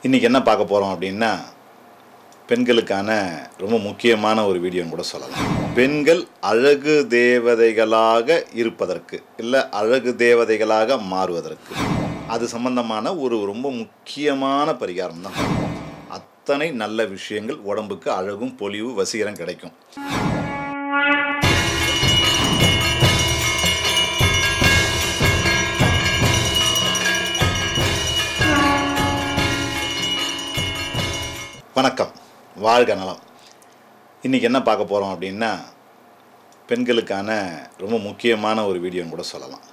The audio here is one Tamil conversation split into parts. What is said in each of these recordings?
இன்றைக்கி என்ன பார்க்க போகிறோம் அப்படின்னா பெண்களுக்கான ரொம்ப முக்கியமான ஒரு வீடியோன்னு கூட சொல்லலாம். பெண்கள் அழகு தேவதைகளாக இருப்பதற்கு இல்லை அழகு தேவதைகளாக மாறுவதற்கு அது சம்பந்தமான ஒரு ரொம்ப முக்கியமான பரிகாரம் தான். அத்தனை நல்ல விஷயங்கள் உடம்புக்கு அழகும் பொலிவு வசீகரம் கிடைக்கும். வணக்கம், வாழ்க நலம். இன்றைக்கி என்ன பார்க்க போகிறோம் அப்படின்னா பெண்களுக்கான ரொம்ப முக்கியமான ஒரு வீடியோன்னு கூட சொல்லலாம்.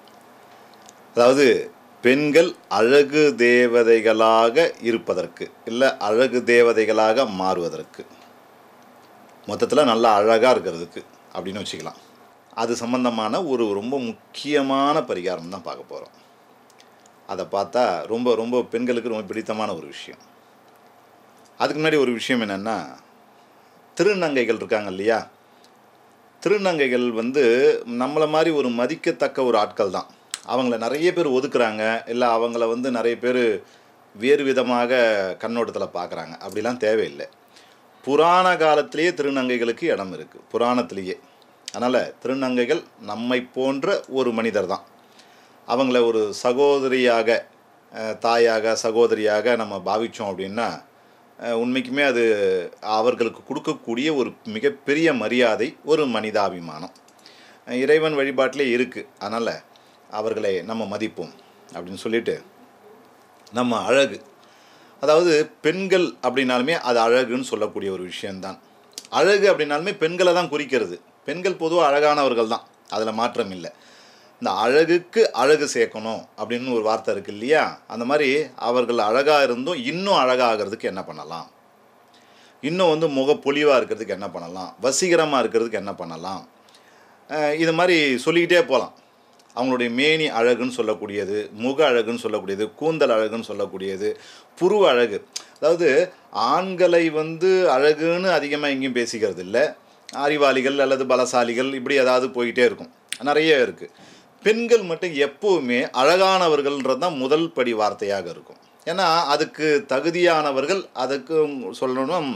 அதாவது பெண்கள் அழகு தேவதைகளாக இருப்பதற்கு இல்லை அழகு தேவதைகளாக மாறுவதற்கு, மொத்தத்தில் நல்லா அழகாக இருக்கிறதுக்கு அப்படின்னு வச்சுக்கலாம். அது சம்பந்தமான ஒரு ரொம்ப முக்கியமான பரிகாரம் தான் பார்க்க போகிறோம். அதை பார்த்தா ரொம்ப ரொம்ப பெண்களுக்கு ரொம்ப பிடித்தமான ஒரு விஷயம். அதுக்கு முன்னாடி ஒரு விஷயம் என்னென்னா, திருநங்கைகள் இருக்காங்க இல்லையா, திருநங்கைகள் நம்மளை மாதிரி ஒரு மதிக்கத்தக்க ஒரு ஆட்கள் தான். அவங்கள நிறைய பேர் ஒதுக்குறாங்க, இல்லை அவங்கள நிறைய பேர் வேறு விதமாக கண்ணோட்டத்தில் பார்க்குறாங்க. அப்படிலாம் தேவையில்லை. புராண காலத்திலேயே திருநங்கைகளுக்கு இடம் இருக்குது, புராணத்திலேயே. அதனால் திருநங்கைகள் நம்மை போன்ற ஒரு மனிதர் தான். அவங்கள ஒரு சகோதரியாக, தாயாக, சகோதரியாக நம்ம பாவித்தோம் அப்படின்னா உண்மைக்குமே அது அவர்களுக்கு கொடுக்கக்கூடிய ஒரு மிகப்பெரிய மரியாதை, ஒரு மனிதாபிமானம் இறைவன் வழிபாட்டிலே இருக்குது. அதனால் அவர்களை நம்ம மதிப்போம் அப்படின்னு சொல்லிட்டு, நம்ம அழகு, அதாவது பெண்கள் அப்படின்னாலுமே அது அழகுன்னு சொல்லக்கூடிய ஒரு விஷயந்தான். அழகு அப்படின்னாலுமே பெண்களை தான் குறிக்கிறது. பெண்கள் பொதுவாக அழகானவர்கள் தான், அதில் மாற்றம் இல்லை. இந்த அழகுக்கு அழகு சேர்க்கணும் அப்படின்னு ஒரு வார்த்தை இருக்குது இல்லையா, அந்த மாதிரி அவர்கள் அழகாக இருந்தும் இன்னும் அழகாகிறதுக்கு என்ன பண்ணலாம், இன்னும் முகப்பொலிவாக இருக்கிறதுக்கு என்ன பண்ணலாம், வசீகரமாக இருக்கிறதுக்கு என்ன பண்ணலாம், இது மாதிரி சொல்லிக்கிட்டே போகலாம். அவங்களுடைய மேனி அழகுன்னு சொல்லக்கூடியது, முக அழகுன்னு சொல்லக்கூடியது, கூந்தல் அழகுன்னு சொல்லக்கூடியது, புருவ அழகு. அதாவது ஆண்களை அழகுன்னு அதிகமாக எங்கேயும் பேசிக்கிறது இல்லை. அறிவாளிகள் அல்லது பலசாலிகள் இப்படி ஏதாவது போய்கிட்டே இருக்கும், நிறைய இருக்குது. பெண்கள் மட்டும் எப்போவுமே அழகானவர்கள்ன்றது தான் முதல் படி வார்த்தையாக இருக்கும். ஏன்னா அதுக்கு தகுதியானவர்கள், அதுக்கு சொல்லணும்,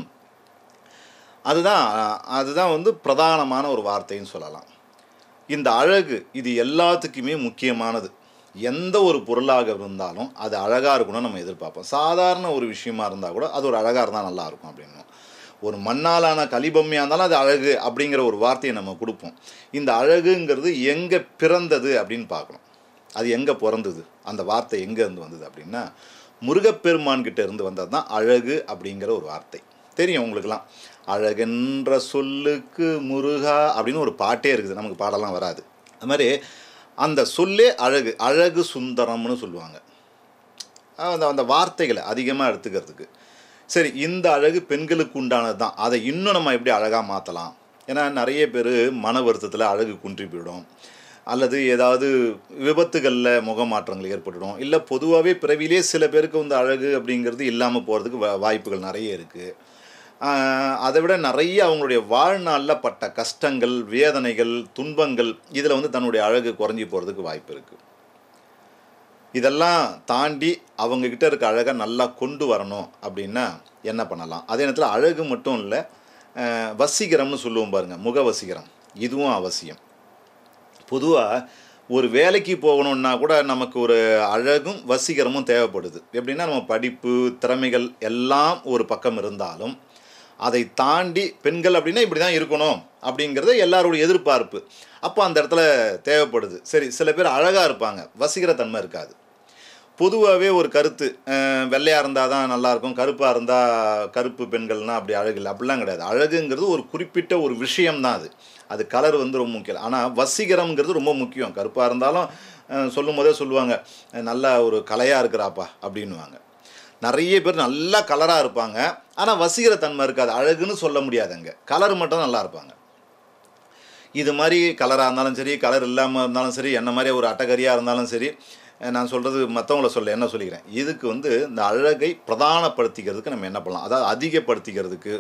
அதுதான் பிரதானமான ஒரு வார்த்தைன்னு சொல்லலாம். இந்த அழகு இது எல்லாத்துக்குமே முக்கியமானது. எந்த ஒரு பொருளாக இருந்தாலும் அது அழகாக இருக்கணும்னு நம்ம எதிர்பார்ப்போம். சாதாரண ஒரு விஷயமா இருந்தால் கூட அது ஒரு அழகாக இருந்தால் நல்லாயிருக்கும் அப்படின்னு. ஒரு மண்ணாலான கலிபொம்மையாக இருந்தாலும் அது அழகு அப்படிங்கிற ஒரு வார்த்தையை நம்ம கொடுப்போம். இந்த அழகுங்கிறது எங்கே பிறந்தது அப்படின்னு பார்க்கணும். அது எங்கே பிறந்தது, அந்த வார்த்தை எங்கேருந்து வந்தது அப்படின்னா முருகப்பெருமான்கிட்ட இருந்து வந்தது தான் அழகு அப்படிங்கிற ஒரு வார்த்தை. தெரியும் உங்களுக்கெல்லாம், அழகென்ற சொல்லுக்கு முருகா அப்படின்னு ஒரு பாட்டே இருக்குது. நமக்கு பாடலாம் வராது. அது மாதிரி அந்த சொல்லே அழகு, அழகு சுந்தரம்னு சொல்லுவாங்க. அந்த வார்த்தைகளை அதிகமாக எடுத்துக்கிறதுக்கு. சரி, இந்த அழகு பெண்களுக்கு உண்டானது தான். அதை இன்னும் நம்ம எப்படி அழகாக மாற்றலாம்? ஏன்னா நிறைய பேர் மன வருத்தத்தில் அழகு குன்றி போயிடும், அல்லது ஏதாவது விபத்துகளில் முகமாற்றங்கள் ஏற்பட்டுடும், இல்லை பொதுவாகவே பிறவிலே சில பேருக்கு அழகு அப்படிங்கிறது இல்லாமல் போகிறதுக்கு வாய்ப்புகள் நிறைய இருக்குது. அதை விட நிறைய அவங்களுடைய வாழ்நாளில் பட்ட கஷ்டங்கள், வேதனைகள், துன்பங்கள், இதில் தன்னுடைய அழகு குறைஞ்சி போகிறதுக்கு வாய்ப்பு இருக்குது. இதெல்லாம் தாண்டி அவங்கக்கிட்ட இருக்க அழகை நல்லா கொண்டு வரணும் அப்படின்னா என்ன பண்ணலாம்? அதே நேரத்தில் அழகு மட்டும் இல்லை, வசீகரம்னு சொல்லுவோம் பாருங்கள், முக வசீகரம், இதுவும் அவசியம். பொதுவாக ஒரு வேலைக்கு போகணுன்னா கூட நமக்கு ஒரு அழகும் வசீகரமும் தேவைப்படுது. எப்படின்னா நம்ம படிப்பு, திறமைகள் எல்லாம் ஒரு பக்கம் இருந்தாலும் அதை தாண்டி பெண்கள் அப்படின்னா இப்படி தான் இருக்கணும் அப்படிங்கிறது எல்லாருடைய எதிர்பார்ப்பு. அப்போ அந்த இடத்துல தேவைப்படுது. சரி, சில பேர் அழகாக இருப்பாங்க, வசீகரத்தன்மை இருக்காது. பொதுவாகவே ஒரு கருத்து, வெள்ளையாக இருந்தால் தான் நல்லாயிருக்கும், கருப்பாக இருந்தால் கருப்பு பெண்கள்னால் அப்படி அழகு இல்லை, அப்படிலாம் கிடையாது. அழகுங்கிறது ஒரு குறிப்பிட்ட ஒரு விஷயம்தான். அது கலர் ரொம்ப முக்கியம். ஆனால் வசீகரம்ங்கிறது ரொம்ப முக்கியம். கருப்பாக இருந்தாலும் சொல்லும் போதே சொல்லுவாங்க, நல்லா ஒரு கலையாக இருக்கிறாப்பா அப்படின்வாங்க. நிறைய பேர் நல்லா கலராக இருப்பாங்க, ஆனால் வசீகரத்தன்மை இருக்காது. அழகுன்னு சொல்ல முடியாதுங்க, கலர் மட்டும் நல்லா இருப்பாங்க. இது மாதிரி கலராக இருந்தாலும் சரி, கலர் இல்லாமல் இருந்தாலும் சரி, என்ன மாதிரி ஒரு அட்டகரியாக இருந்தாலும் சரி, நான் சொல்கிறது மற்றவங்கள சொல்ல என்ன சொல்லிக்கிறேன், இதுக்கு இந்த அழகை பிரதானப்படுத்திக்கிறதுக்கு நம்ம என்ன பண்ணலாம், அதாவது அதிகப்படுத்திக்கிறதுக்கு,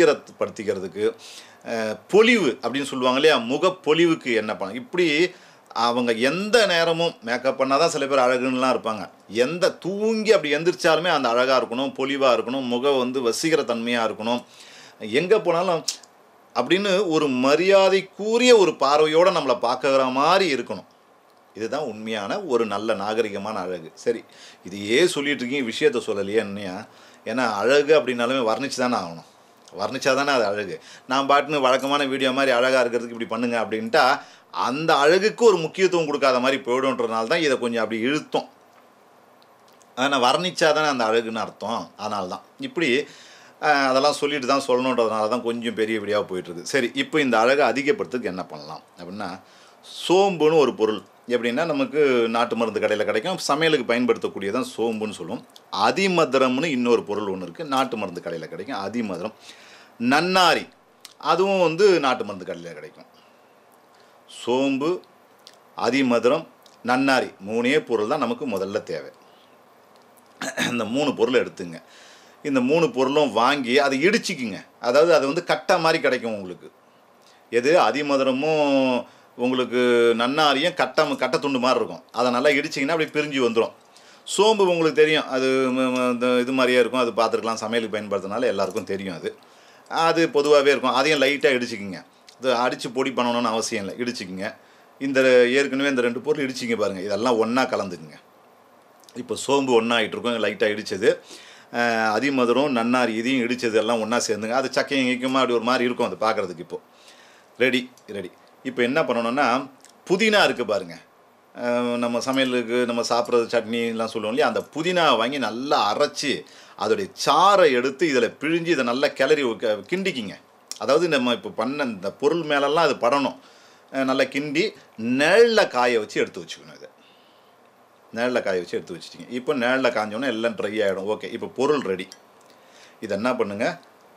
வசீகரப்படுத்திக்கிறதுக்கு, பொலிவு அப்படின்னு சொல்லுவாங்க இல்லையா, முகப்பொலிவுக்கு என்ன பண்ணலாம், இப்படி அவங்க எந்த நேரமும் மேக்கப் பண்ணால் தான் சில பேர் அழகுன்னெலாம் இருப்பாங்க. எந்த தூங்கி அப்படி எந்திரிச்சாலுமே அந்த அழகாக இருக்கணும், பொலிவாக இருக்கணும், முகம் வந்து வசீகர தன்மையாக இருக்கணும், எங்கே போனாலும் அப்படின்னு ஒரு மரியாதைக்குரிய ஒரு பார்வையோடு நம்மளை பார்க்குற மாதிரி இருக்கணும். இதுதான் உண்மையான ஒரு நல்ல நாகரிகமான அழகு. சரி, இதையே சொல்லிட்டு இருக்கீங்க, விஷயத்த சொல்லலையே என்னையா? ஏன்னா அழகு அப்படின்னாலுமே வர்ணிச்சு தானே ஆகணும். வர்ணிச்சா தானே அது அழகு. நான் பாட்டுன்னு வழக்கமான வீடியோ மாதிரி அழகாக இருக்கிறதுக்கு இப்படி பண்ணுங்க அப்படின்ட்டா அந்த அழகுக்கு ஒரு முக்கியத்துவம் கொடுக்காத மாதிரி போய்டுன்றதுனால தான் இதை கொஞ்சம் அப்படி இழுத்தோம். ஆனால் வர்ணிச்சா தானே அந்த அழகுன்னு அர்த்தம். அதனால தான் இப்படி அதெல்லாம் சொல்லிட்டு தான் சொல்லணுன்றதுனால தான் கொஞ்சம் பெரிய வீடியோவாக போயிட்டுருக்கு. சரி, இப்போ இந்த அழகை அதிகப்படுத்துறதுக்கு என்ன பண்ணலாம் அப்படின்னா, சோம்புன்னு ஒரு பொருள் எப்படின்னா நமக்கு நாட்டு மருந்து கடையில் கிடைக்கும், சமையலுக்கு பயன்படுத்தக்கூடியதான் சோம்புன்னு சொல்லுவோம். அதிமதுரம்னு இன்னொரு பொருள் ஒன்று இருக்குது, நாட்டு மருந்து கடையில் கிடைக்கும், அதிமதுரம். நன்னாரி, அதுவும் வந்து நாட்டு மருந்து கடையில் கிடைக்கும். சோம்பு, அதிமதுரம், நன்னாரி, 3 பொருள் தான் நமக்கு முதல்ல தேவை. இந்த 3 பொருளை எடுத்துங்க. இந்த 3 பொருளும் வாங்கி அதை இடிச்சிக்குங்க. அதாவது அது வந்து கட்டை மாதிரி கிடைக்கும் உங்களுக்கு. எது அதிமதுரமும் உங்களுக்கு நன்னாரியும் கட்டை துண்டு மாதிரி இருக்கும். அதை நல்லா இடிச்சிங்கன்னா அப்படி பிரிஞ்சு வந்துடும். சோம்பு உங்களுக்கு தெரியும், அது இது மாதிரியே இருக்கும், அது பார்த்துருக்கலாம், சமையலுக்கு பயன்படுத்தினால எல்லாருக்கும் தெரியும். அது பொதுவாகவே இருக்கும். அதையும் லைட்டாக இடிச்சிக்கிங்க. இது அடித்து பொடி பண்ணணும்னு அவசியம் இல்லை, இடிச்சிக்கிங்க. ஏற்கனவே இந்த 2 பொருள் இடிச்சிங்க பாருங்கள், இதெல்லாம் ஒன்றா கலந்துக்குங்க. இப்போ சோம்பு ஒன்றா ஆகிட்டுருக்கும், லைட்டாக இடித்தது. அதிமதுரம், நன்னாரி இதையும் இடித்தது எல்லாம் ஒன்றா சேர்ந்துங்க. அது சக்கையும் இயக்கமாக அப்படி ஒரு மாதிரி இருக்கும் அது பார்க்குறதுக்கு. இப்போது ரெடி. இப்போ என்ன பண்ணணுன்னா, புதினா இருக்குது பாருங்கள், நம்ம சமையலுக்கு நம்ம சாப்பிட்றது சட்னிலாம் சொல்லுவோம் இல்லையா, அந்த புதினாவை வாங்கி நல்லா அரைச்சி அதோடைய சாறை எடுத்து இதில் பிழிஞ்சு இதை நல்லா கிளறி கிண்டிக்கிங்க. அதாவது நம்ம இப்போ பண்ண இந்த பொருள் மேலெல்லாம் அது படணும். நல்லா கிண்டி நிழலில் காய வச்சு எடுத்து வச்சுக்கணும். இதை நிழலில் காய வச்சு எடுத்து வச்சுட்டிங்க. இப்போ நிழலில் காஞ்சோன்னா எல்லாம் ட்ரை ஆகிடும். ஓகே, இப்போ பொருள் ரெடி. இதை என்ன பண்ணுங்கள்,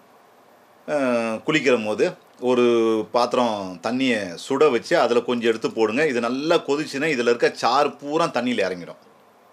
குளிக்கிற போது ஒரு பாத்திரம் தண்ணியை சுட வச்சு அதில் கொஞ்சம் எடுத்து போடுங்க. இது நல்லா கொதிச்சுன்னா இதில் இருக்க சாறு பூரா தண்ணியில் இறங்கிடும்.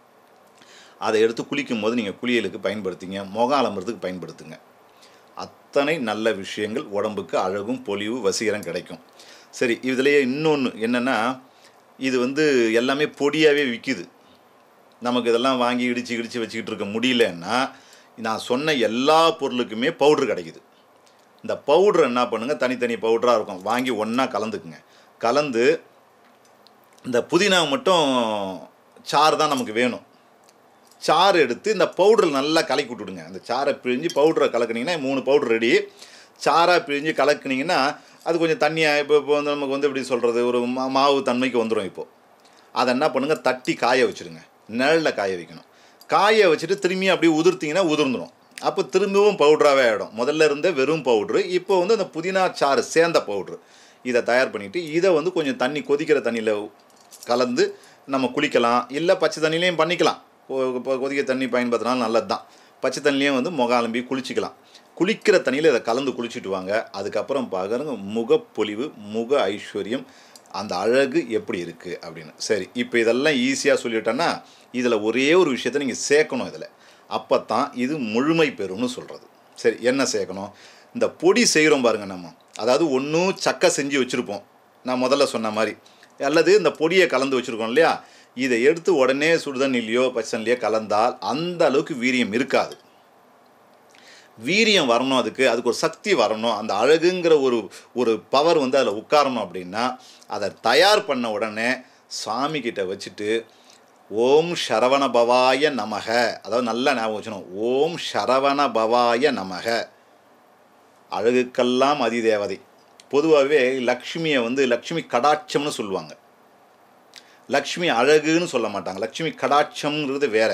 அதை எடுத்து குளிக்கும் போது நீங்கள் குளியலுக்கு பயன்படுத்திங்க, முகம் அலம்புறதுக்கு பயன்படுத்துங்க. அத்தனை நல்ல விஷயங்கள், உடம்புக்கு அழகும் பொலிவு வசீகரம் கிடைக்கும். சரி, இதுலேயே இன்னொன்று என்னென்னா, இது வந்து எல்லாமே பொடியாகவே விற்கிது. நமக்கு இதெல்லாம் வாங்கி இடித்து வச்சுக்கிட்டு இருக்க முடியலன்னா, நான் சொன்ன எல்லா பொருளுக்குமே பவுட்ரு கிடைக்குது. இந்த பவுட்ரு என்ன பண்ணுங்கள், தனித்தனி பவுட்ராக இருக்கும், வாங்கி ஒன்றா கலந்துக்குங்க. கலந்து இந்த புதினா மட்டும் சாறு தான் நமக்கு வேணும். சாறு எடுத்து இந்த பவுடரில் நல்லா கலக்கி விட்டுடுங்க. அந்த சாறை பிழிஞ்சு பவுடரை கலக்குனிங்கன்னா 3 பவுட்ரு ரெடி. சாராக பிழிஞ்சு கலக்குனிங்கன்னா அது கொஞ்சம் தண்ணியாக இப்போ வந்து நமக்கு வந்து எப்படி சொல்கிறது, ஒரு மாவு தன்மைக்கு வந்துடும். இப்போது அதை என்ன பண்ணுங்கள், தட்டி காய வச்சுடுங்க. நிழலில் காய வைக்கணும். காய வச்சுட்டு திரும்பியும் அப்படியே உதிர்த்திங்கன்னா உதிர்ந்துடும். அப்போ திரும்பவும் பவுட்ராகவே ஆகிடும். முதல்ல இருந்த வெறும் பவுட்ரு இப்போ வந்து அந்த புதினா சாறு சேர்ந்த பவுட்ரு. இதை தயார் பண்ணிவிட்டு இதை வந்து கொஞ்சம் தண்ணி, கொதிக்கிற தண்ணியில் கலந்து நம்ம குளிக்கலாம். இல்லை பச்சை தண்ணிலையும் பண்ணிக்கலாம். இப்போ கொதிக்க தண்ணி பயன்படுத்தினாலும் நல்லது தான். பச்சை தண்ணிலையும் வந்து முகம் அலம்பி குளிச்சிக்கலாம். குளிக்கிற தண்ணியில் இதை கலந்து குளிச்சுட்டு வாங்க. அதுக்கப்புறம் பார்க்குறங்க முகப்பொலிவு, முக ஐஸ்வர்யம், அந்த அழகு எப்படி இருக்குது அப்படின்னு. சரி, இப்போ இதெல்லாம் ஈஸியாக சொல்லிவிட்டேன்னா இதில் ஒரே ஒரு விஷயத்தை நீங்கள் சேர்க்கணும். இதில் அப்போ தான் இது முழுமை பெறும்னு சொல்கிறது. சரி, என்ன சேர்க்கணும், இந்த பொடி செய்கிறோம் பாருங்கள் நம்ம. அதாவது ஒன்றும் சக்கை செஞ்சு வச்சுருப்போம் நான் முதல்ல சொன்ன மாதிரி, அல்லது இந்த பொடியை கலந்து வச்சுருக்கோம் இல்லையா, இதை எடுத்து உடனே சுடுதண்ணிலையோ பச்சைலையோ கலந்தால் அந்த அளவுக்கு வீரியம் இருக்காது. வீரியம் வரணும், அதுக்கு ஒரு சக்தி வரணும், அந்த அழகுங்கிற ஒரு பவர் வந்து அதில் உட்காரணும். அப்படின்னா அதை தயார் பண்ண உடனே சாமி கிட்ட வச்சுட்டு ஓம் சரவண பவாய நமக, அதாவது நல்லா ஞாபகம் வச்சுக்கணும், ஓம் சரவண பவாய நமக. அழகுக்கெல்லாம் அதிதேவதை. பொதுவாகவே லக்ஷ்மியை வந்து லக்ஷ்மி கடாட்சம்னு சொல்லுவாங்க. லக்ஷ்மி அழகுன்னு சொல்ல மாட்டாங்க. லக்ஷ்மி கடாட்சம்ங்கிறது வேற.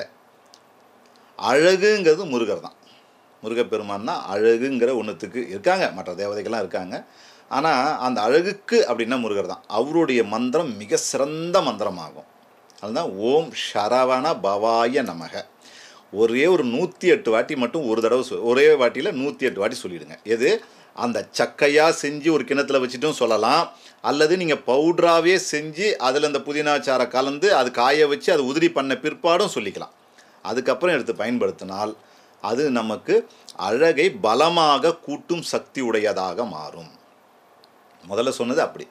அழகுங்கிறது முருகர் தான். முருகப்பெருமான் தான் அழகுங்கிற ஒன்றுத்துக்கு இருக்காங்க. மற்ற தேவதைகள்லாம் இருக்காங்க. ஆனால் அந்த அழகுக்கு அப்படின்னா முருகர் தான். அவருடைய மந்திரம் மிக சிறந்த மந்திரமாகும். அதுதான் ஓம் சரவண பவாய நமக. ஒரே ஒரு 108 வாட்டி மட்டும் ஒரு தடவை ஒரே வாட்டியில் 108 வாட்டி சொல்லிவிடுங்க. எது, அந்த சக்கையாக செஞ்சு ஒரு கிணத்துல வச்சுட்டும் சொல்லலாம், அல்லது நீங்கள் பவுட்ராகவே செஞ்சு அதில் அந்த புதினா சாறை கலந்து அது காய வச்சு அது உதிரி பண்ண பிற்பாடும் சொல்லிக்கலாம். அதுக்கப்புறம் எடுத்து பயன்படுத்தினால் அது நமக்கு அழகை பலமாக கூட்டும் சக்தி உடையதாக மாறும். முதல்ல சொன்னது அப்படி.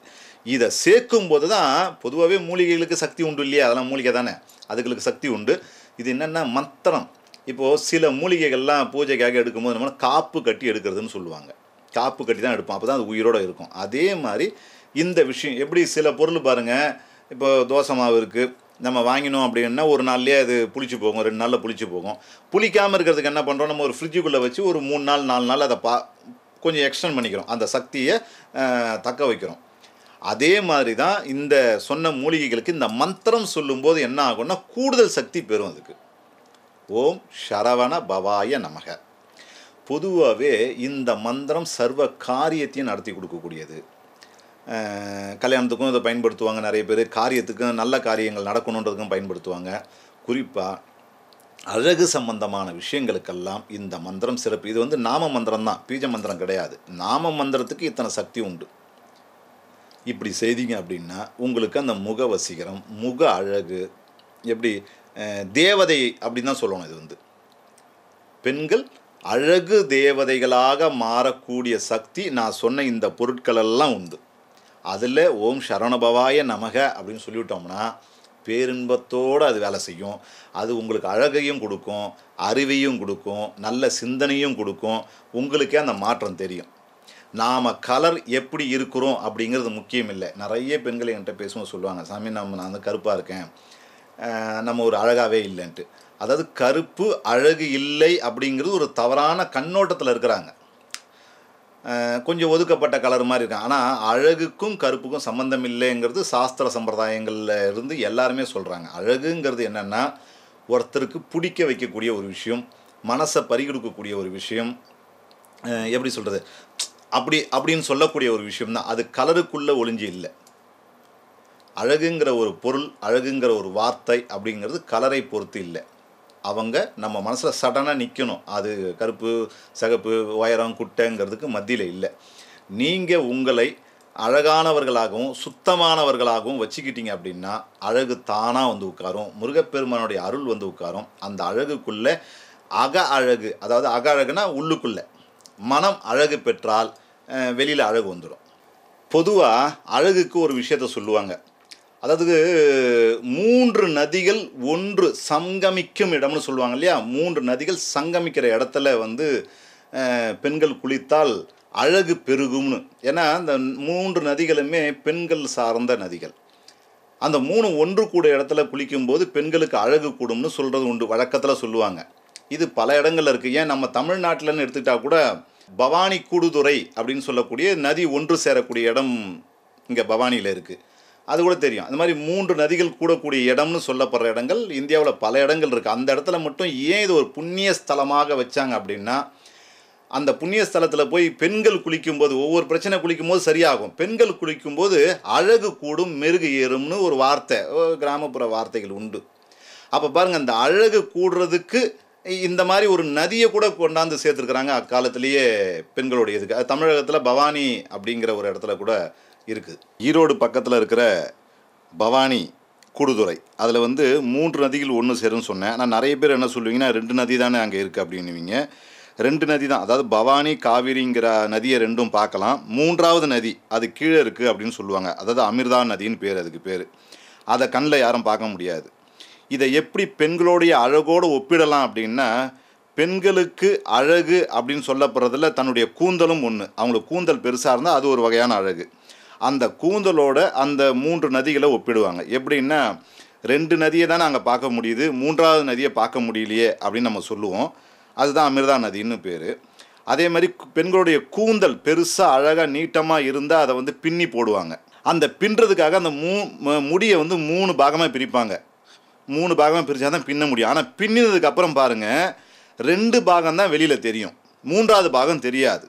இதை சேர்க்கும்போது தான் பொதுவாகவே மூலிகைகளுக்கு சக்தி உண்டு இல்லையா, அதெல்லாம் மூலிகை தானே, அதுகளுக்கு சக்தி உண்டு. இது என்னென்னா மந்திரம். இப்போது சில மூலிகைகள்லாம் பூஜைக்காக எடுக்கும்போது நம்ம காப்பு கட்டி எடுக்கிறதுன்னு சொல்லுவாங்க. காப்பு கட்டி தான் எடுப்போம், அப்போ தான் அது உயிரோடு இருக்கும். அதே மாதிரி இந்த விஷயம் எப்படி சில பொருள் பாருங்கள், இப்போ தோசை மாவு இருக்குது, நம்ம வாங்கினோம் அப்படின்னா ஒரு நாள்லேயே அது புளிச்சு போகும், 2 நாளில் புளிச்சு போகும். புளிக்காமல் இருக்கிறதுக்கு என்ன பண்ணுறோம், நம்ம ஒரு ஃப்ரிட்ஜுக்குள்ளே வச்சு ஒரு 3 நாள் 4 நாள் அதை கொஞ்சம் எக்ஸ்டெண்ட் பண்ணிக்கிறோம், அந்த சக்தியை தக்க வைக்கிறோம். அதே மாதிரி தான் இந்த சொன்ன மூலிகைகளுக்கு இந்த மந்திரம் சொல்லும்போது என்ன ஆகும்னா கூடுதல் சக்தி பெறும். அதுக்கு ஓம் சரவண பவாய நமக. பொதுவாகவே இந்த மந்திரம் சர்வ காரியத்தையும் நடத்தி கொடுக்கக்கூடியது. கல்யாணத்துக்கும் இதை பயன்படுத்துவாங்க நிறைய பேர், காரியத்துக்கும் நல்ல காரியங்கள் நடக்கணுன்றதுக்கும் பயன்படுத்துவாங்க. குறிப்பாக அழகு சம்பந்தமான விஷயங்களுக்கெல்லாம் இந்த மந்திரம் சிறப்பு. இது வந்து நாம மந்திரம் தான், பீஜ மந்திரம் கிடையாது. நாம மந்திரத்துக்கு இத்தனை சக்தி உண்டு. இப்படி செய்தீங்க அப்படின்னா உங்களுக்கு அந்த முக வசீகரம், முக அழகு, எப்படி தேவதை அப்படின்னு தான் சொல்லணும். இது வந்து பெண்கள் அழகு தேவதைகளாக மாறக்கூடிய சக்தி நான் சொன்ன இந்த பொருட்களெல்லாம் உண்டு. அதில் ஓம் சரவணபவாய நமக அப்படின்னு சொல்லிவிட்டோம்னா பேரின்பத்தோடு அது வேலை செய்யும். அது உங்களுக்கு அழகையும் கொடுக்கும், அறிவையும் கொடுக்கும், நல்ல சிந்தனையும் கொடுக்கும். உங்களுக்கே அந்த மாற்றம் தெரியும். நாம் கலர் எப்படி இருக்கிறோம் அப்படிங்கிறது முக்கியம் இல்லை. நிறைய பெண்கள் என்கிட்ட பேசும்போது சொல்லுவாங்க, சாமி நான் வந்து கருப்பாக இருக்கேன், நம்ம ஒரு அழகாகவே இல்லைன்ட்டு. அதாவது கருப்பு அழகு இல்லை அப்படிங்கிறது ஒரு தவறான கண்ணோட்டத்தில் இருக்கிறாங்க. கொஞ்சம் ஒதுக்கப்பட்ட கலர் மாதிரி இருக்காங்க. ஆனால் அழகுக்கும் கருப்புக்கும் சம்மந்தம் இல்லைங்கிறது சாஸ்திர சம்பிரதாயங்களில் இருந்து எல்லாருமே சொல்கிறாங்க. அழகுங்கிறது என்னென்னா ஒருத்தருக்கு பிடிக்க வைக்கக்கூடிய ஒரு விஷயம், மனசை பறிகொடுக்கக்கூடிய ஒரு விஷயம், எப்படி சொல்கிறது, அப்படின்னு சொல்லக்கூடிய ஒரு விஷயம் தான். அது கலருக்குள்ளே ஒளிஞ்சு இல்லை. அழகுங்கிற ஒரு பொருள், அழகுங்கிற ஒரு வார்த்தை அப்படிங்கிறது கலரை பொறுத்து இல்லை. அவங்க நம்ம மனசில் சடனாக நிற்கணும். அது கருப்பு சிகப்பு உயரம் குட்டைங்கிறதுக்கு மத்தியில் இல்லை. நீங்கள் உங்களை அழகானவர்களாகவும் சுத்தமானவர்களாகவும் வச்சுக்கிட்டீங்க அப்படின்னா அழகு தானாக வந்து உட்காரும். முருகப்பெருமானுடைய அருள் வந்து உட்காரும். அந்த அழகுக்குள்ளே அக அழகு, அதாவது அக அழகுனா உள்ளுக்குள்ளே மனம் அழகு பெற்றால் வெளியில் அழகு வந்துடும். பொதுவாக அழகுக்கு ஒரு விஷயத்த சொல்லுவாங்க. அதாவது 3 நதிகள் ஒன்று சங்கமிக்கும் இடம்னு சொல்லுவாங்க இல்லையா. 3 நதிகள் சங்கமிக்கிற இடத்துல வந்து பெண்கள் குளித்தால் அழகு பெருகும்னு. ஏன்னா அந்த 3 நதிகளுமே பெண்கள் சார்ந்த நதிகள். அந்த 3 ஒன்று கூட இடத்துல குளிக்கும்போது பெண்களுக்கு அழகு கூடும்னு சொல்கிறது உண்டு, வழக்கத்தில் சொல்லுவாங்க. இது பல இடங்கள்ல இருக்குது. ஏன் நம்ம தமிழ்நாட்டில்னு எடுத்துக்கிட்டால் கூட பவானி கூடுதுறை அப்படின்னு சொல்லக்கூடிய நதி ஒன்று சேரக்கூடிய இடம் இங்கே பவானியில் இருக்குது. அது கூட தெரியும். அந்த மாதிரி 3 நதிகள் கூடக்கூடிய இடம்னு சொல்லப்படுற இடங்கள் இந்தியாவில் பல இடங்கள் இருக்குது. அந்த இடத்துல மட்டும் ஏன் இது ஒரு புண்ணிய ஸ்தலமாக வச்சாங்க அப்படின்னா, அந்த புண்ணிய ஸ்தலத்தில் போய் பெண்கள் குளிக்கும்போது ஒவ்வொரு பிரச்சனை குளிக்கும்போது சரியாகும். பெண்கள் குளிக்கும்போது அழகு கூடும், மெருகு ஏறும்னு ஒரு வார்த்தை, கிராமப்புற வார்த்தைகள் உண்டு. அப்போ பாருங்கள், அந்த அழகு கூடுறதுக்கு இந்த மாதிரி ஒரு நதியை கூட கொண்டாந்து சேர்த்துருக்குறாங்க அக்காலத்திலேயே பெண்களுடைய இதுக்கு. அது தமிழகத்தில் பவானி அப்படிங்கிற ஒரு இடத்துல கூட இருக்குது. ஈரோடு பக்கத்தில் இருக்கிற பவானி கூடுதுறை, அதில் வந்து 3 நதிகள் ஒன்று சேரும்னு சொன்னேன். ஆனால் நிறைய பேர் என்ன சொல்லுவீங்கன்னா 2 நதி தானே அங்கே இருக்குது அப்படின்னுவீங்க. 2 நதி தான். அதாவது பவானி காவிரிங்கிற நதியை ரெண்டும் பார்க்கலாம். 3வது நதி அது கீழே இருக்குது அப்படின்னு சொல்லுவாங்க. அதாவது அமிர்தா நதின்னு பேர், அதுக்கு பேர். அதை கண்ணில் யாரும் பார்க்க முடியாது. இதை எப்படி பெண்களுடைய அழகோடு ஒப்பிடலாம் அப்படின்னா, பெண்களுக்கு அழகு அப்படின்னு சொல்லப்படுறதுல தன்னுடைய கூந்தலும் ஒன்று. அவங்களுக்கு கூந்தல் பெருசாக இருந்தால் அது ஒரு வகையான அழகு. அந்த கூந்தலோட அந்த 3 நதிகளை ஒப்பிடுவாங்க. எப்படின்னா 2 நதியை தானே அங்கே பார்க்க முடியுது, 3வது நதியை பார்க்க முடியலையே அப்படின்னு நம்ம சொல்லுவோம். அதுதான் அமிர்தா நதின்னு பேர். அதே மாதிரி பெண்களுடைய கூந்தல் பெருசாக அழகாக நீட்டமாக இருந்தால் அதை வந்து பின்னி போடுவாங்க. அந்த பின்னுறதுக்காக அந்த முடியை வந்து 3 பாகமாக பிரிப்பாங்க. 3 பாகமாக பிரித்தா தான் பின்ன முடியும். ஆனால் பின்னினதுக்கப்புறம் பாருங்கள், 2 பாகம் தான் வெளியில் தெரியும், 3வது பாகம் தெரியாது.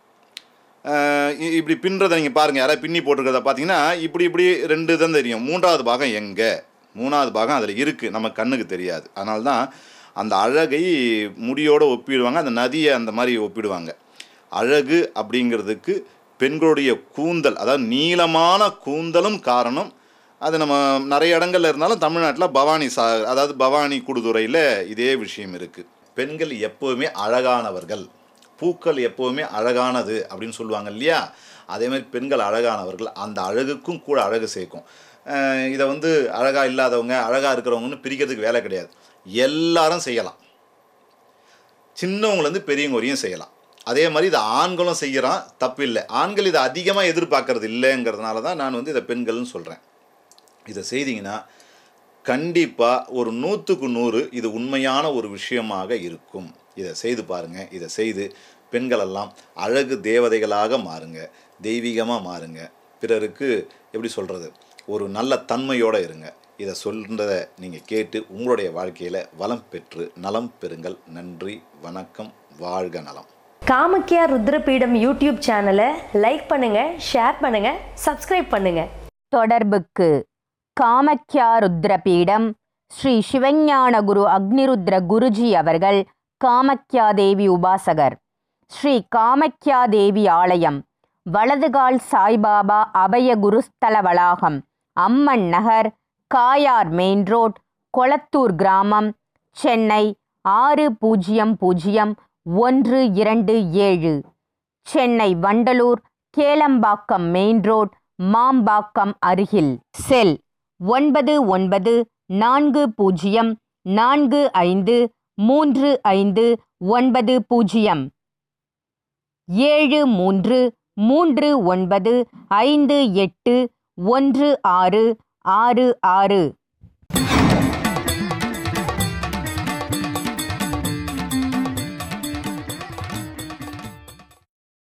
இப்படி பின்னுறதை நீங்கள் பாருங்கள், யாராவது பின்னி போட்டிருக்கிறத பார்த்தீங்கன்னா இப்படி 2 தான் தெரியும். 3வது பாகம் எங்கே, 3வது பாகம் அதில் இருக்குது, நம்ம கண்ணுக்கு தெரியாது. அதனால தான் அந்த அழகை முடியோடு ஒப்பிடுவாங்க, அந்த நதியை அந்த மாதிரி ஒப்பிடுவாங்க. அழகு அப்படிங்கிறதுக்கு பெண்களுடைய கூந்தல், அதாவது நீளமான கூந்தலும் காரணம். அது நம்ம நிறைய இடங்கள்ல இருந்தாலும் தமிழ்நாட்டில் பவானி அதாவது பவானி கூடுதுறையில் இதே விஷயம் இருக்குது. பெண்கள் எப்போவுமே அழகானவர்கள், பூக்கள் எப்போவுமே அழகானது அப்படின்னு சொல்லுவாங்க இல்லையா, அதே மாதிரி பெண்கள் அழகானவர்கள், அந்த அழகுக்கும் கூட அழகு சேர்க்கும். இதை வந்து அழகாக இல்லாதவங்க அழகாக இருக்கிறவங்கன்னு பிரிக்கிறதுக்கு வேலை கிடையாது. எல்லாரும் செய்யலாம், சின்னவங்கலேருந்து பெரியவங்க வரையும் செய்யலாம். அதே மாதிரி இதை ஆண்களும் செய்கிறான், தப்பு இல்லை. ஆண்கள் இதை அதிகமாக எதிர்பார்க்கறது இல்லைங்கிறதுனால தான் நான் வந்து இதை பெண்கள்னு சொல்கிறேன். இதை செய்தீங்கன்னா கண்டிப்பாக ஒரு 100க்கு 100 இது உண்மையான ஒரு விஷயமாக இருக்கும். இதை செய்து பாருங்கள். இதை செய்து பெண்களெல்லாம் அழகு தேவதைகளாக மாறுங்க, தெய்வீகமாக மாறுங்க. பிறருக்கு எப்படி சொல்கிறது, ஒரு நல்ல தன்மையோடு இருங்க. இதை சொல்கிறத நீங்கள் கேட்டு உங்களுடைய வாழ்க்கையில் வளம் பெற்று நலம் பெறுங்கள். நன்றி, வணக்கம், வாழ்க நலம். காமக்யா ருத்ரபீடம் யூடியூப் சேனலை லைக் பண்ணுங்கள், ஷேர் பண்ணுங்கள், சப்ஸ்கிரைப் பண்ணுங்கள். தொடர்புக்கு காமக்யா ருத்ரபீடம் ஸ்ரீ சிவஞான குரு அக்னிருத்ர குருஜி அவர்கள் காமக்யா தேவி உபாசகர். ஸ்ரீ காமக்யா தேவி ஆலயம், வலதுகால் சாய்பாபா அபய குருஸ்தல வளாகம், அம்மன் நகர், காயார் மெயின் ரோட், கொளத்தூர் கிராமம், சென்னை 600127. சென்னை வண்டலூர் கேளம்பாக்கம் மெயின் ரோட், மாம்பாக்கம் அருகில். செல் 9940453590 7339581666.